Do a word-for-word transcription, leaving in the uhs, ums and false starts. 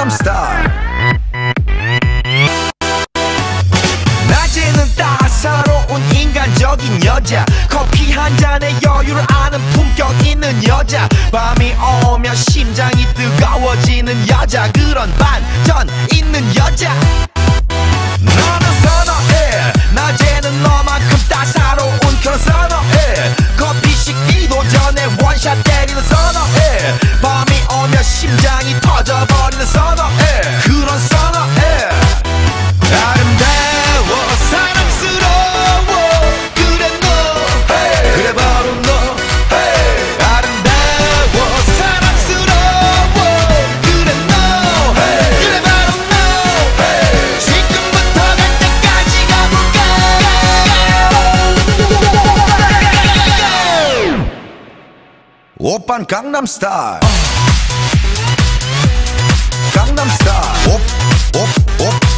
강남스타일. 낮에는 따사로운 인간적인 여자, 커피 한 잔에 여유를 아는 품격 있는 여자, 밤이 오면 심장이 뜨거워지는 여자, 그런 반전 있는 여자. 너는 선어해, 낮에는 너만큼 따사로운 그런 선어해, 커피 식기도 전에 원샷 때리는 선어해, 밤이 오면 심장이 터져버리는 선어해, 그런 선어해. 아름다워 사랑스러워 그래 너, hey. 그래 바로 너, hey. 아름다워 사랑스러워 그래 너, hey. 그래 바로 너, hey. 지금부터 갈 때까지 가볼까. 오빤 강남스타일. 강남스타일. 옵, 옵, 옵.